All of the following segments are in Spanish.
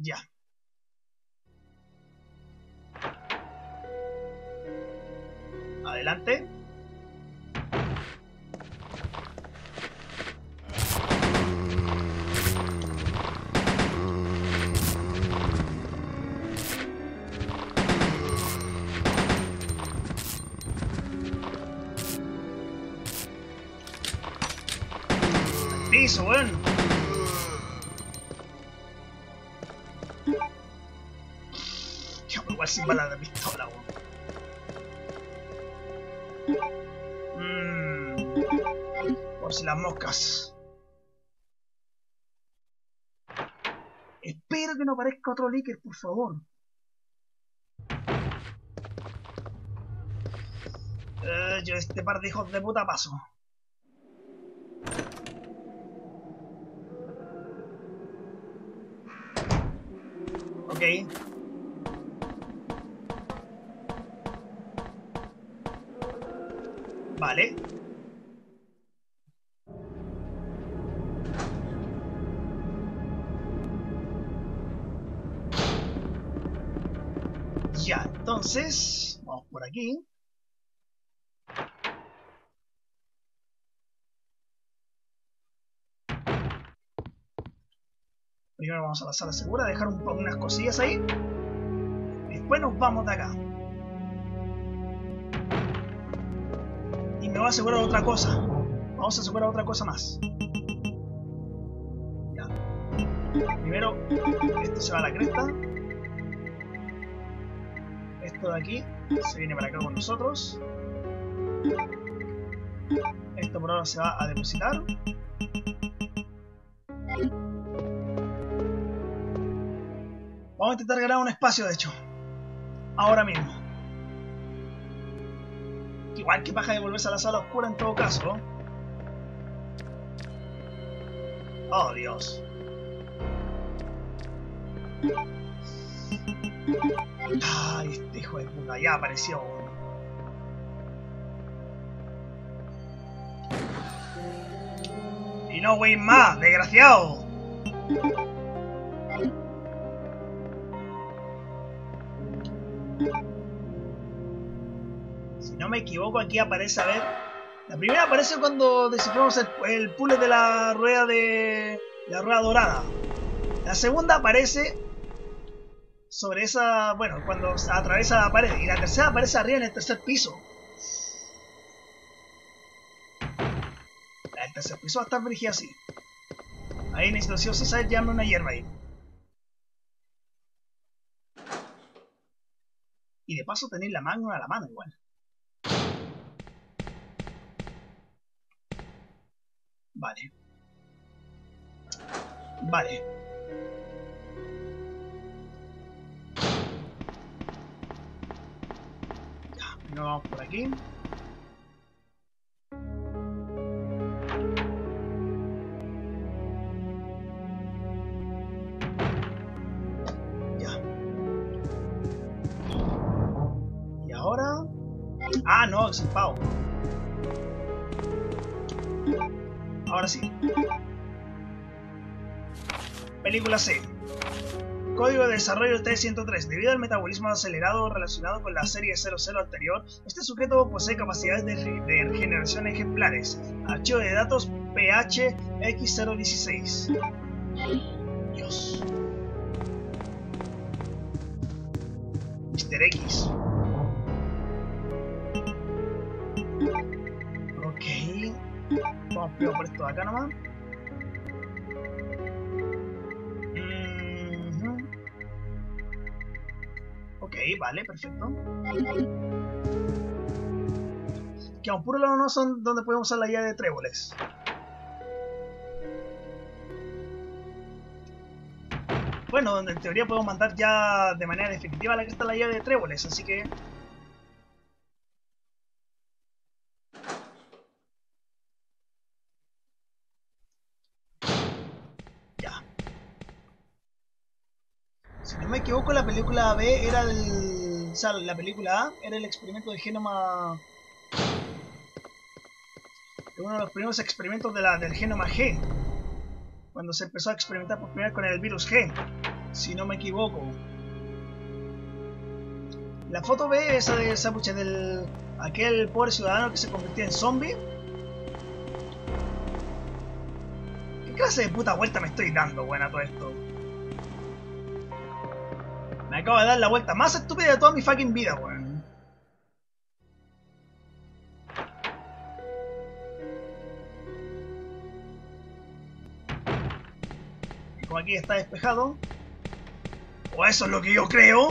Ya. Adelante. Al piso, weón. Igual sin balas de pistola, weón. Por si las moscas. Espero que no aparezca otro líquido, por favor. Yo este par de hijos de puta paso. Ok. Vale. Ya, entonces, vamos por aquí. Primero vamos a la sala segura, dejar unas cosillas ahí. Después nos vamos de acá. Y me voy a asegurar otra cosa. Vamos a asegurar otra cosa más. Ya. Primero, esto se va a la cresta. Esto de aquí se viene para acá con nosotros. Esto por ahora se va a depositar. Vamos a intentar ganar un espacio, de hecho. Ahora mismo. Igual que paja de volverse a la sala oscura en todo caso, ¿no? Oh, Dios. Ay, este hijo de puta, ya apareció. Y no, güey, más, desgraciado. Si no me equivoco, aquí aparece, a ver. La primera aparece cuando desciframos el puzzle de la rueda dorada. La segunda aparece sobre esa, bueno, cuando atraviesa la pared. Y la tercera aparece arriba en el tercer piso. El tercer piso va a estar brígida así. Ahí necesito sí o sí saber llevarme una hierba ahí. Y de paso tenéis la magna a la mano igual. Vale. Vale. Ya, primero vamos por aquí. Ya. Y ahora... Ah, no, es el pavo. Ahora sí. Película C. Código de desarrollo T-103. Debido al metabolismo acelerado relacionado con la serie 00 anterior, este sujeto posee capacidades de regeneración ejemplares. Archivo de datos PHX016. Dios. Mr. X. Ok. Vamos primero por esto de acá nomás. Ok, vale, perfecto. Que a un puro lado no son donde podemos usar la llave de tréboles. Bueno, donde en teoría podemos mandar ya de manera definitiva la que está la llave de tréboles, así que... Ya. Si no me equivoco, la película B era el... O sea, la película A era el experimento de genoma... Uno de los primeros experimentos del genoma G. Cuando se empezó a experimentar por primera vez con el virus G. Si no me equivoco. La foto ve esa de esa pucha del... aquel pobre ciudadano que se convirtió en zombie. ¿Qué clase de puta vuelta me estoy dando, buena, todo esto? Me acabo de dar la vuelta más estúpida de toda mi fucking vida, weón. Y como aquí está despejado. O eso es lo que yo creo.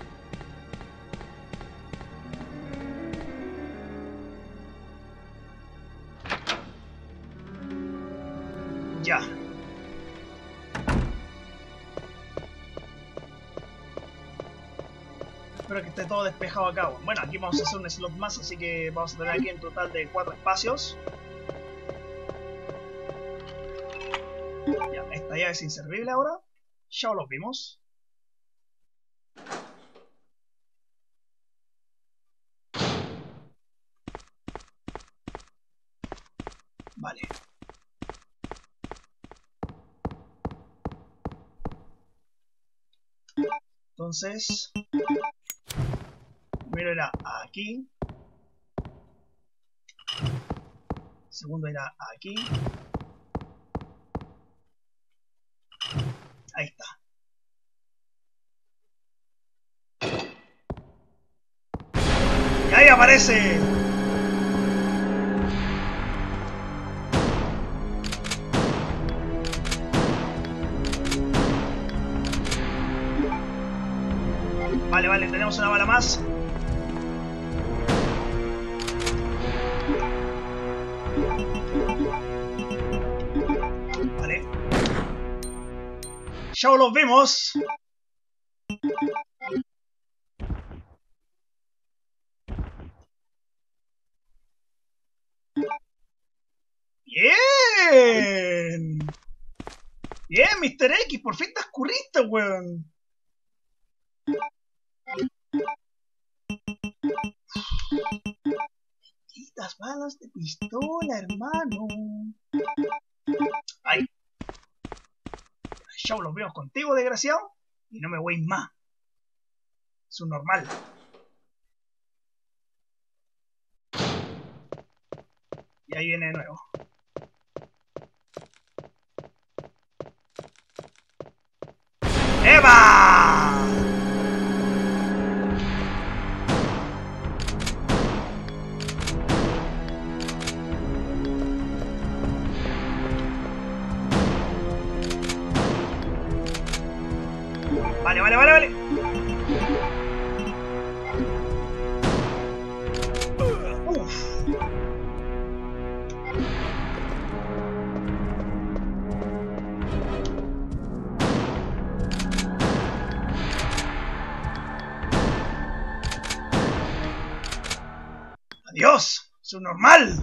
Ya. Espero que esté todo despejado acá. Bueno, aquí vamos a hacer un slot más, así que vamos a tener aquí en total de 4 espacios. Ya, esta ya es inservible ahora. Ya lo vimos. Vale. Entonces, primero era aquí. Segundo era aquí. Ahí está. Y ahí aparece. Vale, vale, tenemos una bala más. Vale. Ya los vemos. Bien. Bien, Mr. X, por fin te escurriste, weón. Estas balas de pistola, hermano. Ay. Ya los vemos contigo, desgraciado. Y no me voy más. Es un normal. Y ahí viene de nuevo. ¡Eva! Vale, vale, vale, vale. Uf. Adiós, es un normal.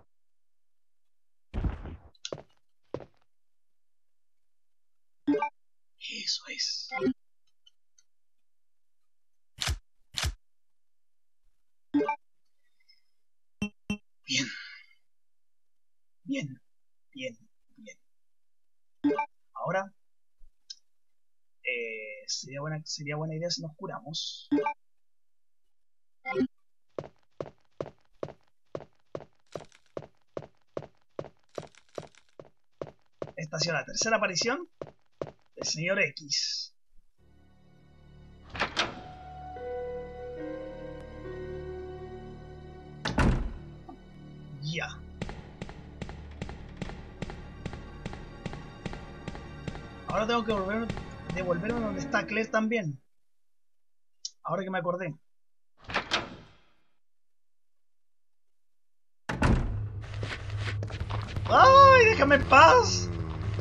Eso es. Bien. Bien. Bien. Bien. Ahora sería buena idea si nos curamos. Esta ha sido la tercera aparición del señor X. Ya. Ahora tengo que devolverme donde está Claire también. Ahora que me acordé. ¡Ay, déjame en paz!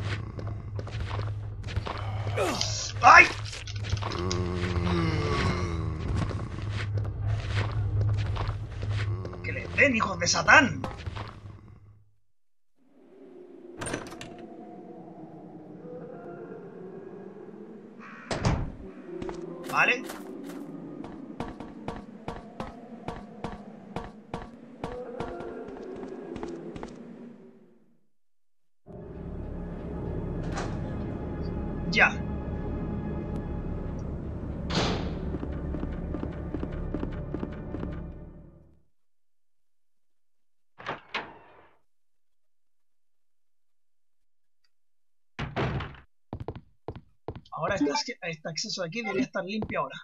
¡Ay! ¡Que les den, hijos de Satán! Vale. Ya. Ahora este acceso de aquí debería estar limpio ahora.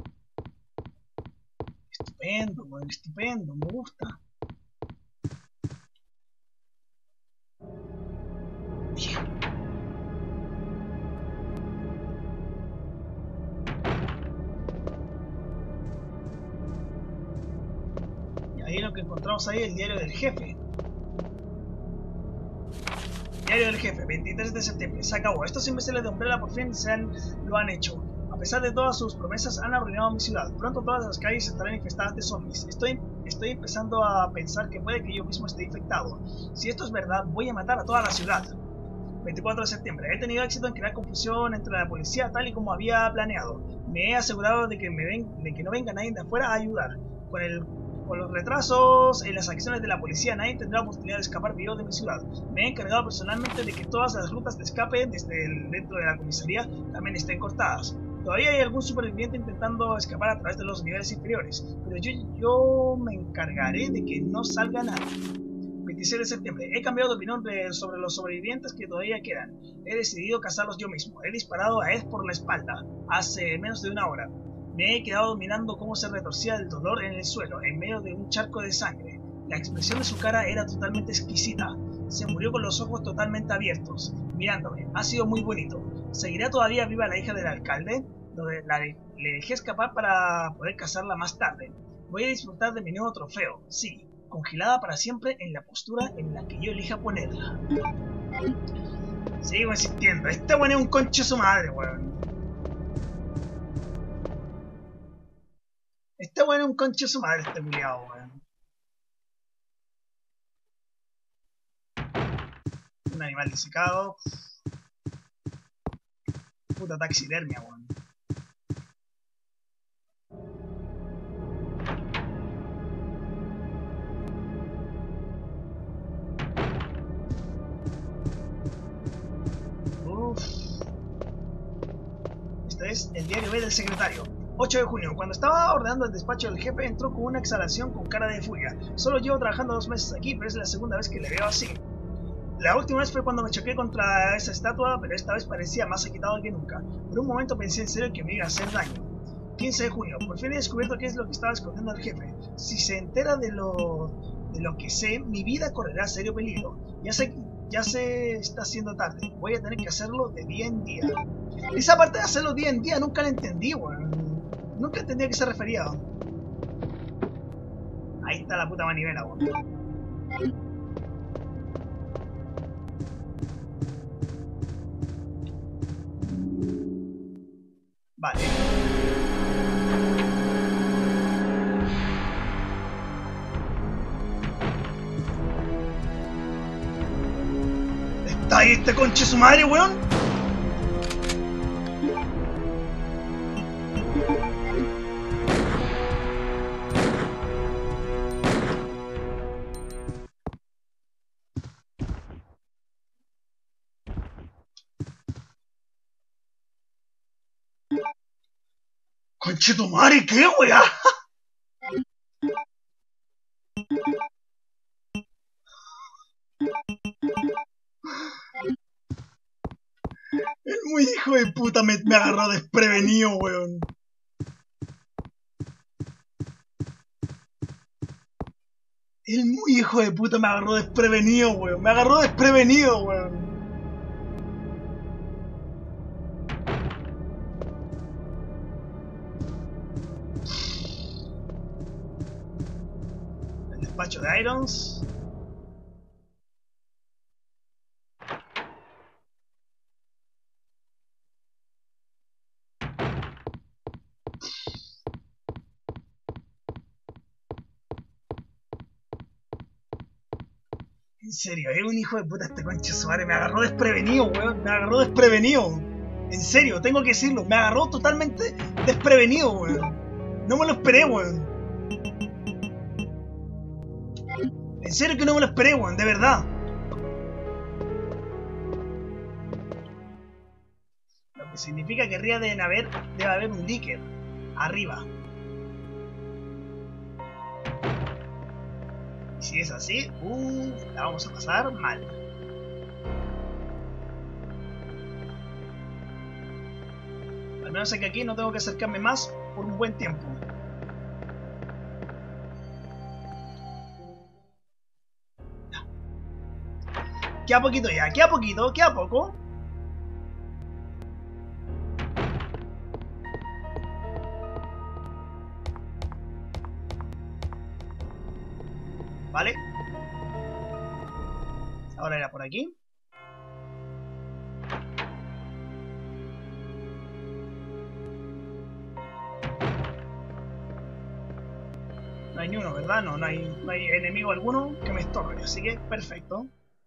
Estupendo, weón, estupendo, me gusta. Bien. Y ahí lo que encontramos ahí es el diario del jefe. Diario del jefe, 23 de septiembre. Se acabó. Estos imbéciles de Umbrella por fin lo han hecho. A pesar de todas sus promesas, han arruinado mi ciudad. Pronto todas las calles estarán infestadas de zombies. Estoy empezando a pensar que puede que yo mismo esté infectado. Si esto es verdad, voy a matar a toda la ciudad. 24 de septiembre. He tenido éxito en crear confusión entre la policía tal y como había planeado. Me he asegurado de que no venga nadie de afuera a ayudar. Con los retrasos en las acciones de la policía, nadie tendrá oportunidad de escapar vivo de mi ciudad. Me he encargado personalmente de que todas las rutas de escape dentro de la comisaría también estén cortadas. Todavía hay algún superviviente intentando escapar a través de los niveles inferiores, pero yo me encargaré de que no salga nadie. 26 de septiembre. He cambiado de opinión sobre los sobrevivientes que todavía quedan. He decidido cazarlos yo mismo. He disparado a Ed por la espalda hace menos de una hora. Me he quedado mirando cómo se retorcía del dolor en el suelo, en medio de un charco de sangre. La expresión de su cara era totalmente exquisita. Se murió con los ojos totalmente abiertos, mirándome. Ha sido muy bonito. ¿Seguirá todavía viva la hija del alcalde? Le dejé escapar para poder cazarla más tarde. Voy a disfrutar de mi nuevo trofeo, sí, congelada para siempre en la postura en la que yo elija ponerla. Sigo insistiendo, este weón es un concho su madre, weón. Este weón es un concho su madre, este culiao, weón. Un animal disecado. Puta taxidermia, weón. Este es el diario B del secretario. 8 de junio. Cuando estaba ordenando el despacho del jefe, entró con una exhalación con cara de furia. Solo llevo trabajando 2 meses aquí, pero es la segunda vez que le veo así. La última vez fue cuando me choqué contra esa estatua, pero esta vez parecía más agitado que nunca. Por un momento pensé en serio que me iba a hacer daño. 15 de junio. Por fin he descubierto qué es lo que estaba escondiendo el jefe. Si se entera de lo que sé, mi vida correrá serio peligro. Ya se está haciendo tarde. Voy a tener que hacerlo de día en día. Esa parte de hacerlo día en día nunca la entendí, weón. Nunca entendí a qué se refería. Ahí está la puta manivela, weón. Vale. ¿Está ahí este conche su madre, weón? Conche tu madre, ¿qué, weá? El muy hijo de puta me agarró desprevenido, weón. El muy hijo de puta me agarró desprevenido, weón. Me agarró desprevenido, weón. El despacho de Irons. En serio, es un hijo de puta este concha su madre. Me agarró desprevenido, weón. Me agarró desprevenido. En serio, tengo que decirlo. Me agarró totalmente desprevenido, weón. No me lo esperé, weón. En serio que no me lo esperé, weón. De verdad. Lo que significa que arriba debe haber un dicker. Arriba. Si es así, la vamos a pasar mal. menos sé que aquí no tengo que acercarme más por un buen tiempo. Ya. Queda poquito ya, queda poquito, queda poco. Vale. Ahora era por aquí. No hay ni uno, ¿verdad? No hay enemigo alguno que me estorbe, así que perfecto.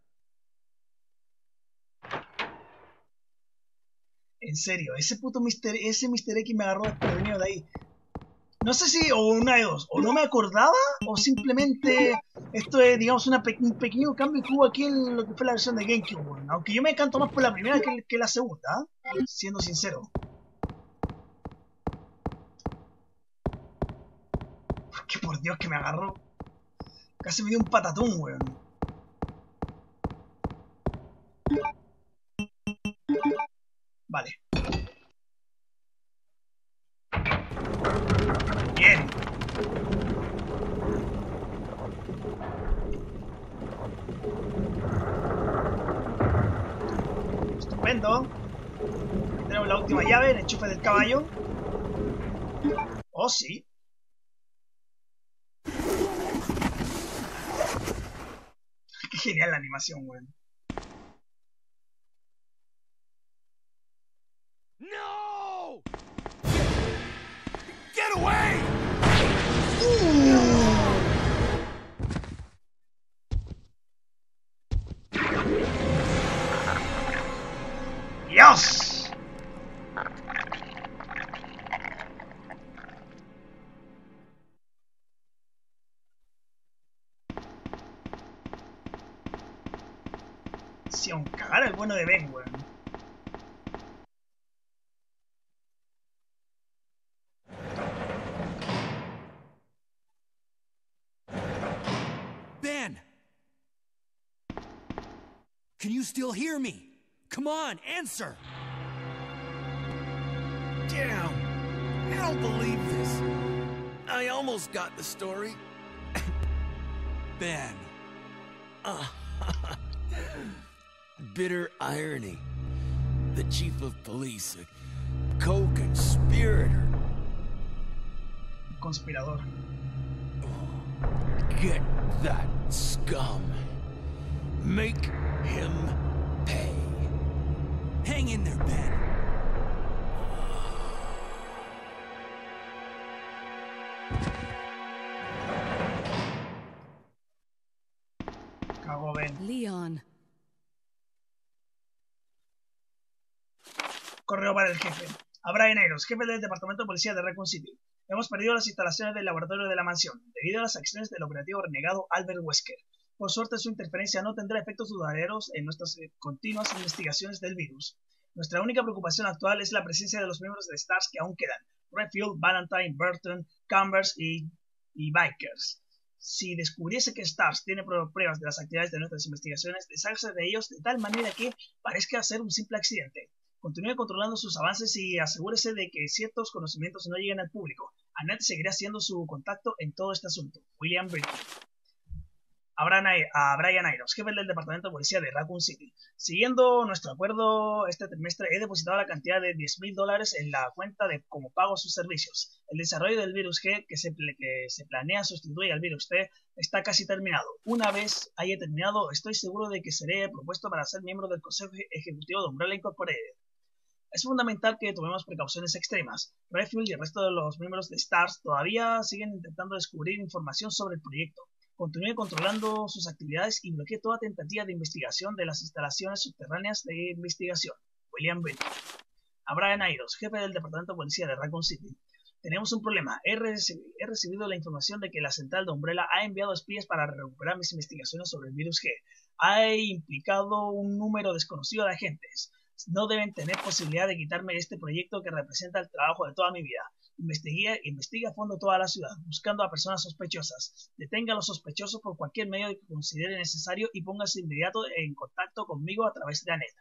En serio, ese Mr. X me agarró desprevenido de ahí. No sé si, o una de dos, o no me acordaba, o simplemente esto es, digamos, un pequeño cambio que hubo aquí en lo que fue la versión de GameCube. Bueno, aunque yo me encanto más por la primera que la segunda, siendo sincero. Que por Dios que me agarró. Casi me dio un patatón, weón. Vale. Bien. Estupendo. Tenemos la última llave, el enchufe del caballo. Oh, sí. Qué genial la animación, weón. No! Get away! ¡Dios! Si aún cagara el bueno de Ben, weón. Ben! Can you still hear me? Come on, answer! Damn! I don't believe this. I almost got the story. Ben. Bitter irony. The chief of police, a co-conspirator. Conspirador. Get that scum. Make him pay. Hang in there, Ben. Cagó Ben. Leon. Correo para el jefe. A Brian Ayros, jefe del departamento de policía de Raccoon City. Hemos perdido las instalaciones del laboratorio de la mansión, debido a las acciones del operativo renegado Albert Wesker. Por suerte, su interferencia no tendrá efectos duraderos en nuestras continuas investigaciones del virus. Nuestra única preocupación actual es la presencia de los miembros de STARS que aún quedan. Redfield, Valentine, Burton, Chambers y Bikers. Si descubriese que STARS tiene pruebas de las actividades de nuestras investigaciones, deshágase de ellos de tal manera que parezca ser un simple accidente. Continúe controlando sus avances y asegúrese de que ciertos conocimientos no lleguen al público. Annette seguirá siendo su contacto en todo este asunto. William Burton. A Brian Ayros, jefe del departamento de policía de Raccoon City. Siguiendo nuestro acuerdo, este trimestre he depositado la cantidad de $10,000 en la cuenta de como pago a sus servicios. El desarrollo del virus G que se planea sustituir al virus T está casi terminado. Una vez haya terminado, estoy seguro de que seré propuesto para ser miembro del Consejo Ejecutivo de Umbrella Incorporated. Es fundamental que tomemos precauciones extremas. Redfield y el resto de los miembros de STARS todavía siguen intentando descubrir información sobre el proyecto. Continúe controlando sus actividades y bloquee toda tentativa de investigación de las instalaciones subterráneas de investigación. William Burton. A Brian Ayros, jefe del departamento de policía de Raccoon City. Tenemos un problema. He recibido la información de que la central de Umbrella ha enviado espías para recuperar mis investigaciones sobre el virus G. Ha implicado un número desconocido de agentes. No deben tener posibilidad de quitarme este proyecto que representa el trabajo de toda mi vida. Investigue a fondo toda la ciudad, buscando a personas sospechosas. Detenga a los sospechosos por cualquier medio que considere necesario y póngase de inmediato en contacto conmigo a través de Annette.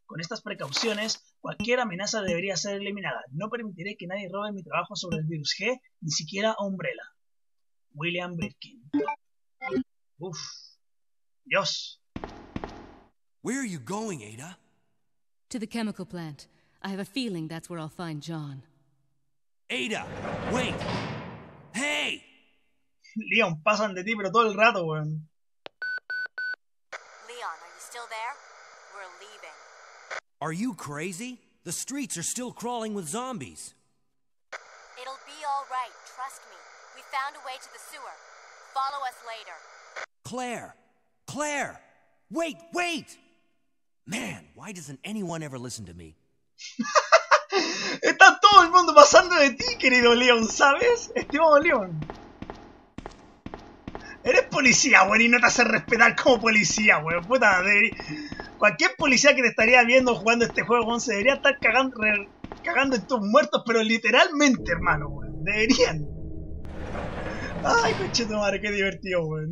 Con estas precauciones, cualquier amenaza debería ser eliminada. No permitiré que nadie robe mi trabajo sobre el virus G, ni siquiera Umbrella. William Birkin. Uf. Dios. Where are you going, Ada? To the chemical plant. I have a feeling that's where I'll find John. Ada, wait! Hey! Leon, pasan de ti, pero todo el rato, weón. Leon, are you still there? We're leaving. Are you crazy? The streets are still crawling with zombies. It'll be all right, trust me. We found a way to the sewer. Follow us later. Claire! Claire! Wait! Man, why doesn't anyone ever listen to me? Está todo el mundo pasando de ti, querido Leon, ¿sabes? Estimado Leon. Eres policía, weón, y no te haces respetar como policía, weón. Puta, cualquier policía que te estaría viendo jugando este juego, weón, se debería estar cagando en tus muertos, pero literalmente, hermano, weón. Deberían. Ay, conchetumare, qué divertido, weón.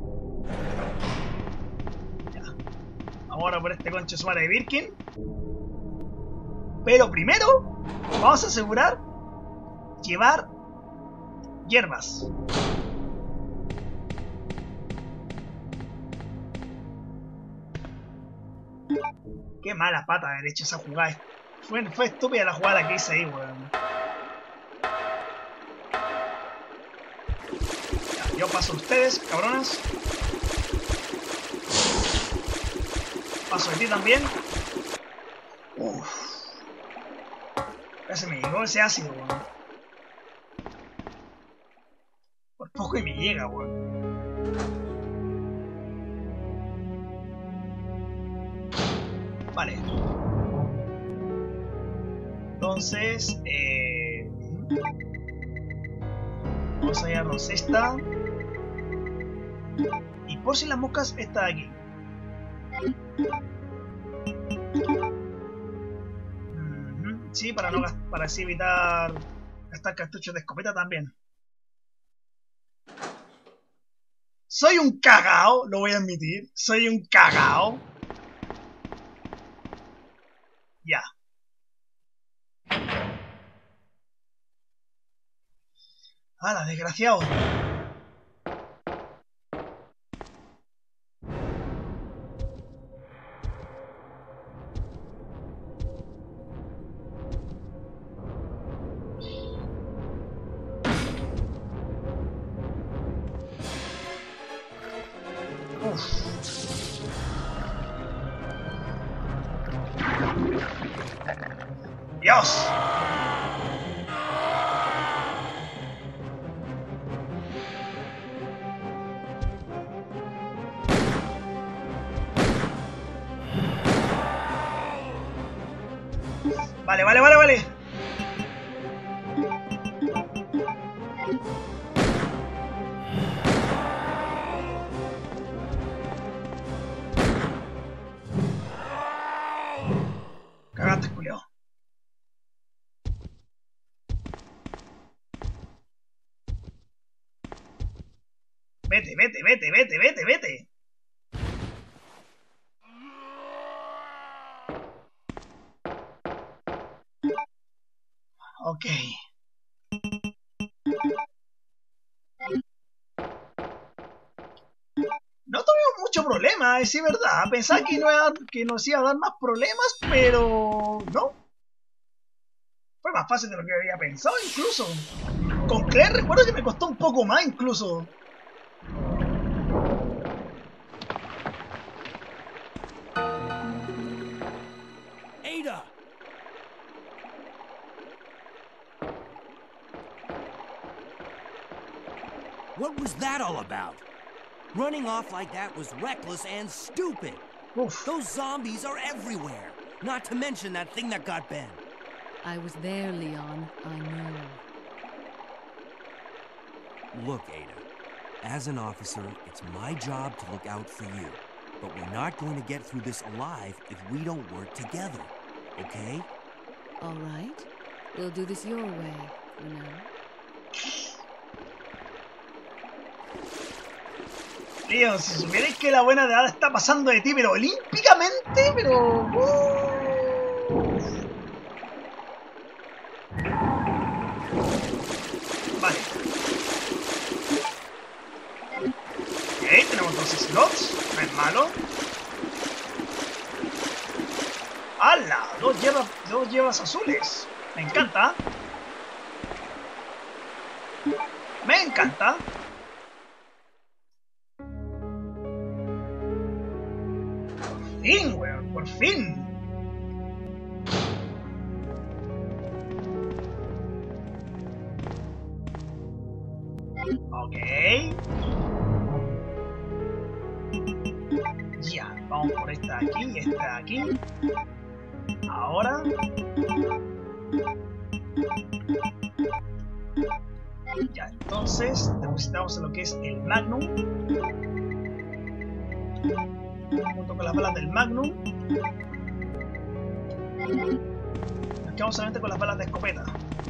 Ya. Vamos ahora por este conchetumare de Birkin. Pero primero, vamos a asegurar llevar hierbas. Qué mala pata haber hecho esa jugada. Fue estúpida la jugada que hice ahí, weón. Ya, yo paso a ustedes, cabronas. Paso de ti también. Uff. Ya se me llegó ese ácido, weón. Por poco y me llega, weón. Vale. Entonces, vamos a llevarnos esta. Y por si las moscas, esta de aquí. Sí, para así evitar gastar cartuchos de escopeta también. Soy un cagao, lo voy a admitir. Soy un cagao. Ya. ¡Hala, desgraciado! ¡Dios! Vale. Cagaste, culiao. Vete. Ok. No tuvimos mucho problema, es decir verdad. Pensaba que nos iba a dar más problemas, pero no. Fue más fácil de lo que había pensado incluso. Con Claire recuerdo que me costó un poco más incluso. Ada! What was that all about? Running off like that was reckless and stupid. Oof. Those zombies are everywhere. Not to mention that thing that got Ben. I was there, Leon. I know. Look, Ada. As an officer, it's my job to look out for you. But we're not going to get through this alive if we don't work together. Okay? All right. We'll do this your way for now. Leon, si supierais que la buena de Ada está pasando de ti, pero olímpicamente, pero... slots, no es malo. ¡Hala! Dos hierbas azules. Me encanta. Me encanta. Por fin, weón, por fin. Ok. Ya, vamos por esta de aquí y esta de aquí. Ahora. Ya, entonces depositamos en lo que es el Magnum. Junto con las balas del Magnum. Nos quedamos solamente con las balas de escopeta.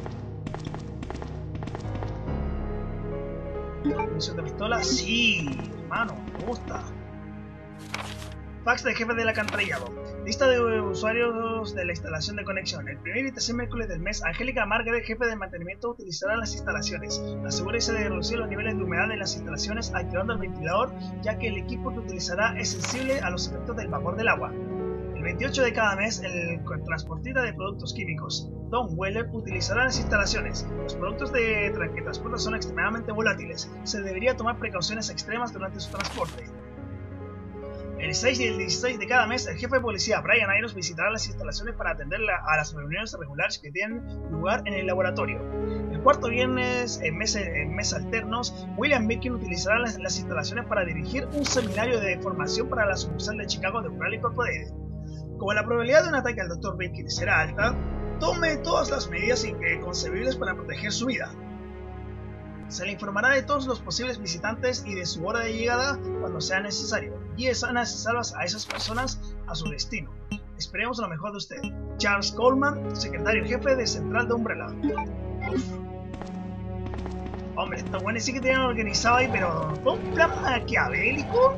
¿Munición de pistola? Sí, hermano, me gusta. Fax del jefe del alcantarillado. Lista de usuarios de la instalación de conexión. El primer y tercer miércoles del mes, Angélica Margaret, jefe de mantenimiento, utilizará las instalaciones. Asegúrese de reducir los niveles de humedad en las instalaciones activando el ventilador, ya que el equipo que utilizará es sensible a los efectos del vapor del agua. El 28 de cada mes, el transportista de productos químicos, Don Weller, utilizará las instalaciones. Los productos que transporta son extremadamente volátiles. Se debería tomar precauciones extremas durante su transporte. El 6 y el 16 de cada mes, el jefe de policía Brian Irons visitará las instalaciones para atender a las reuniones regulares que tienen lugar en el laboratorio. El cuarto viernes, en mes alternos, William Birkin utilizará las instalaciones para dirigir un seminario de formación para la sucursal de Chicago de Umbrella Incorporated. Como la probabilidad de un ataque al Dr. Birkin será alta, tome todas las medidas concebibles para proteger su vida. Se le informará de todos los posibles visitantes y de su hora de llegada cuando sea necesario. Guíe sanas y salvas a esas personas a su destino. Esperemos lo mejor de usted. Charles Coleman, secretario jefe de Central de Umbrella. Uf. Hombre, estos buenos sí que tenían organizado ahí, pero ¿con un plan maquiavélico?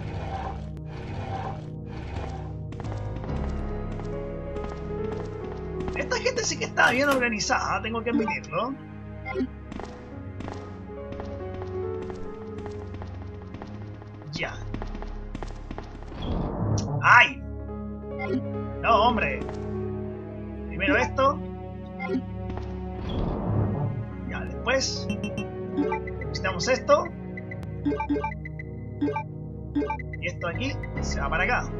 Esta gente sí que estaba bien organizada, tengo que admitirlo. Ya. ¡Ay! No, hombre. Primero esto. Ya, después necesitamos esto. Y esto aquí se va para acá.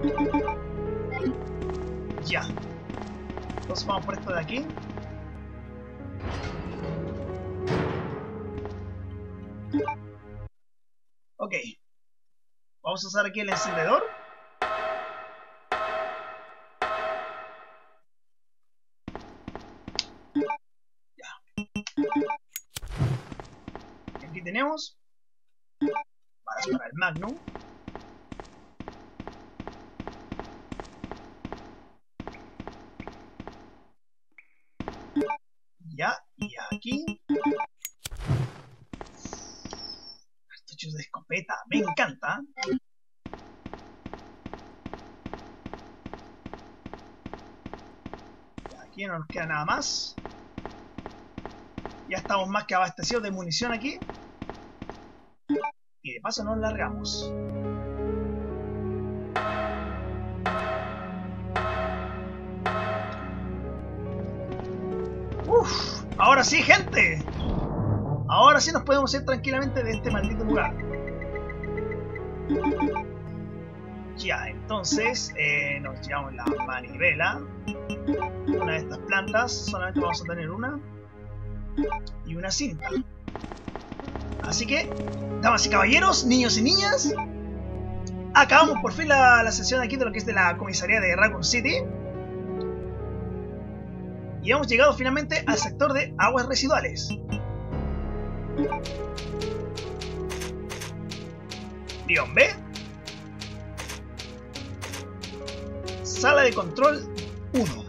Ya. Entonces vamos por esto de aquí. Ok. Vamos a usar aquí el encendedor. Ya. Y aquí tenemos balas para el Magnum. Ya, y aquí cartuchos de escopeta, me encanta. Aquí no nos queda nada más. Ya estamos más que abastecidos de munición aquí. Y de paso nos largamos. Uff, ahora sí, gente. Ahora sí nos podemos ir tranquilamente de este maldito lugar. Ya, entonces nos llevamos la manivela. Una de estas plantas, solamente vamos a tener una. Y una cinta. Así que, damas y caballeros, niños y niñas, acabamos por fin la sesión aquí de lo que es de la comisaría de Raccoon City. Y hemos llegado finalmente al sector de aguas residuales. Guión B. Sala de control 1.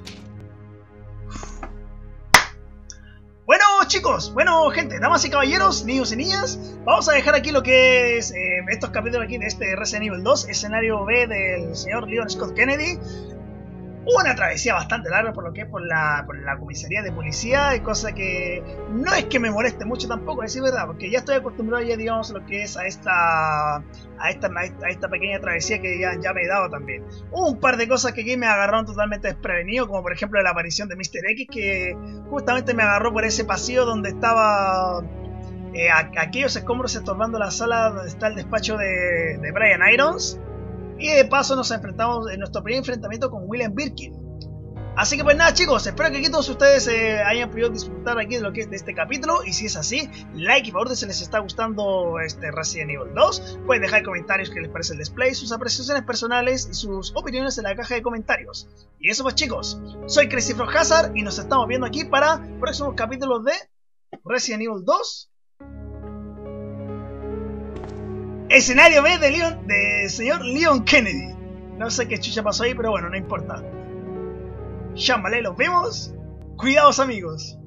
Bueno, chicos, bueno, gente, damas y caballeros, niños y niñas, vamos a dejar aquí lo que es estos capítulos aquí de este Resident Evil 2, escenario B del señor Leon Scott Kennedy. Una travesía bastante larga por lo que es por la comisaría de policía, cosa que no es que me moleste mucho tampoco, a decir verdad, porque ya estoy acostumbrado ya, digamos, a lo que es a esta pequeña travesía que ya me he dado también. Hubo un par de cosas que aquí me agarraron totalmente desprevenido, como por ejemplo la aparición de Mr. X, que justamente me agarró por ese pasillo donde estaba aquellos escombros estorbando la sala donde está el despacho de Brian Irons. Y de paso nos enfrentamos en nuestro primer enfrentamiento con William Birkin. Así que pues nada chicos, espero que aquí todos ustedes hayan podido disfrutar aquí de lo que es de este capítulo. Y si es así, like y por favor si les está gustando este Resident Evil 2. Pueden dejar comentarios qué les parece el display, sus apreciaciones personales y sus opiniones en la caja de comentarios. Y eso pues chicos, soy Crazy Frog Hazard y nos estamos viendo aquí para próximos capítulos de Resident Evil 2. Escenario B de señor Leon Kennedy. No sé qué chucha pasó ahí, pero bueno, no importa. Chámbale, los vemos. Cuidados amigos.